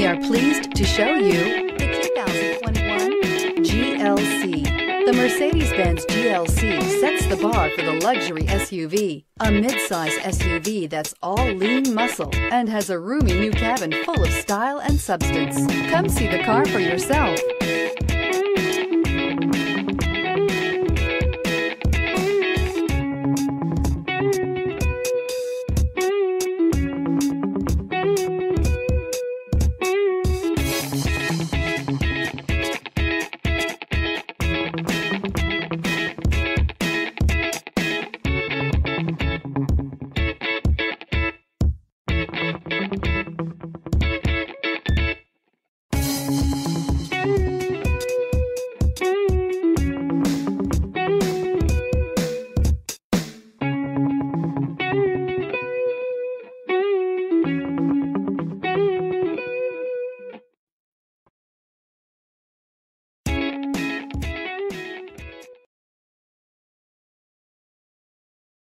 We are pleased to show you the 2021 GLC. The Mercedes-Benz GLC sets the bar for the luxury SUV, a midsize SUV that's all lean muscle and has a roomy new cabin full of style and substance. Come see the car for yourself.